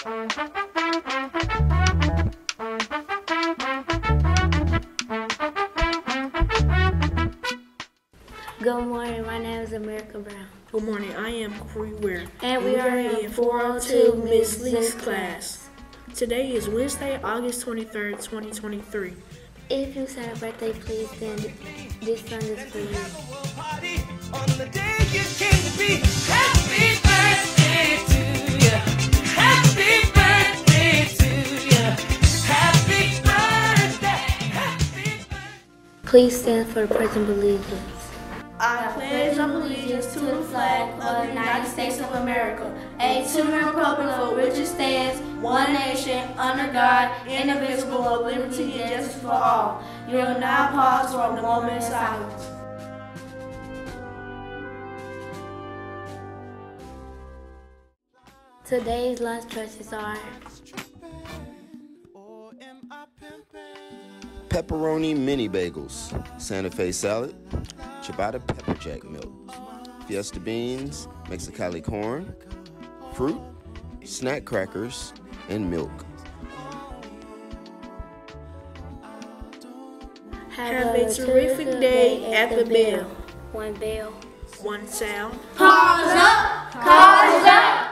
Good morning, my name is America Brown. Good morning, I am Corey Ware. And we are in 402 Miss Lee's class. Today is Wednesday, August 23rd, 2023. If you had a birthday, please stand. This song is for you. On the day you came to be. Happy birthday to you. Happy birthday to you. Happy birthday. Happy birthday. Please stand for the Pledge of Allegiance. I pledge allegiance to the flag of the United States of America, and to the republic for which it stands, one nation, under God, indivisible, with liberty and justice for all. You will now pause for a moment of silence. Today's lunch choices are pepperoni mini bagels, Santa Fe salad, ciabatta pepper jack milk, fiesta beans, Mexicali corn, fruit, snack crackers, and milk. Have a terrific day at the bell. One bell. One sound. Pause up! Pause up!